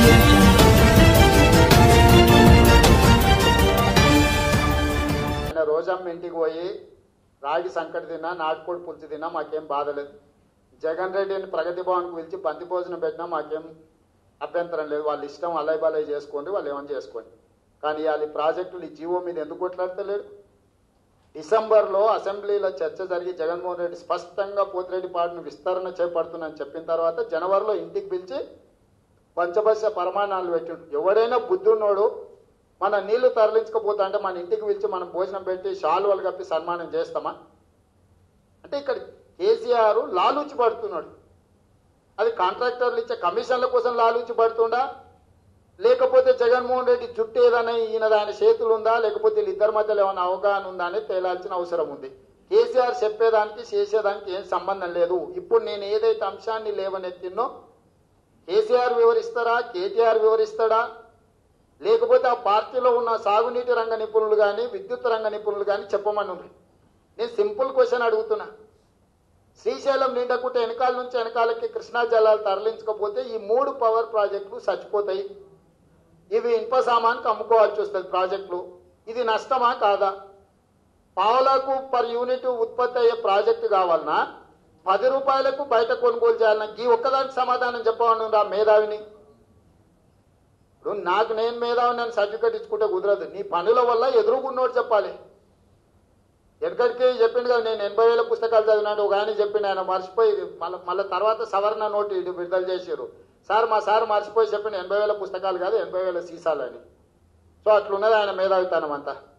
రోజమ్మ ఇంటికి పోయి రాగి సంకటి తిన్నా, నాటుకోడి పులుసు తిన్నా మాకేం బాధలేదు. జగన్ రెడ్డిని ప్రగతి భవన్కి పిలిచి బంతి భోజనం పెట్టినా మాకేం అభ్యంతరం లేదు. వాళ్ళ ఇష్టం అలై బలై చేసుకోండి, వాళ్ళు ఏమని చేసుకోండి. కానీ వాళ్ళ ప్రాజెక్టులు ఈ జీవో మీద ఎందుకు కొట్లాడతలేడు? డిసెంబర్లో అసెంబ్లీలో చర్చ జరిగి జగన్మోహన్ రెడ్డి స్పష్టంగా పోతిరెడ్డిపాడును విస్తరణ చేపడుతుందని చెప్పిన తర్వాత జనవరిలో ఇంటికి పిలిచి పంచభస్య పరమాణాలు పెట్టిండు. ఎవడైనా బుద్ధున్నోడు మన నీళ్లు తరలించకపోతా అంటే మన ఇంటికి పిలిచి మనం భోజనం పెట్టి శాలువలు కప్పి సన్మానం చేస్తామా? అంటే ఇక్కడ కేసీఆర్ లాలూచి పడుతున్నాడు. అది కాంట్రాక్టర్లు ఇచ్చే కమిషన్ల కోసం లాలూచి పడుతుండా, లేకపోతే జగన్మోహన్ రెడ్డి జుట్టు ఏదైనా ఈయన దాని చేతులు ఉందా, లేకపోతే వీళ్ళిద్దరి మధ్యలో ఏమైనా అవగాహన ఉందా అనేది తేలాల్సిన అవసరం ఉంది. కేసీఆర్ చెప్పేదానికి చేసేదానికి ఏం సంబంధం లేదు. ఇప్పుడు నేను ఏదైతే అంశాన్ని లేవనెత్తినో కేసీఆర్ వివరిస్తారా, కేటీఆర్ వివరిస్తాడా, లేకపోతే ఆ పార్టీలో ఉన్న సాగునీటి రంగ నిపుణులు కానీ విద్యుత్ రంగ నిపుణులు కానీ చెప్పమని ఉంది. నేను సింపుల్ క్వశ్చన్ అడుగుతున్నా. శ్రీశైలం నిండకుంటే వెనకాల నుంచి వెనకాలకి కృష్ణా జలాలు తరలించకపోతే ఈ 3 పవర్ ప్రాజెక్టులు చచ్చిపోతాయి. ఇవి ఇనుప సామాన్కి అమ్ముకోవాల్సి వస్తుంది ప్రాజెక్టులు. ఇది నష్టమా కాదా? పావులకు పర్ యూనిట్ ఉత్పత్తి అయ్యే ప్రాజెక్టు కావాలన్నా 10 రూపాయలకు బయట కొనుగోలు చేయాలన్నా ఈ ఒక్కదానికి సమాధానం చెప్పమని రా మేధావిని. ఇప్పుడు నాకు నేను మేధావి నేను సర్టిఫికేట్ ఇచ్చుకుంటే కుదరదు. నీ పనుల వల్ల ఎదురుగున్నోడు చెప్పాలి. ఎక్కడికి చెప్పిండు కదా, నేను 80,000 పుస్తకాలు చదివినాడు ఒక ఆయన చెప్పిండు. ఆయన మర్చిపోయి మళ్ళీ తర్వాత సవరణ నోటు విడుదల చేశారు. మా సార్ మర్చిపోయి చెప్పిండు 80,000 పుస్తకాలు కాదు 80,000 సీసాలు అని. సో అట్లున్నది ఆయన మేధావితనం అంతా.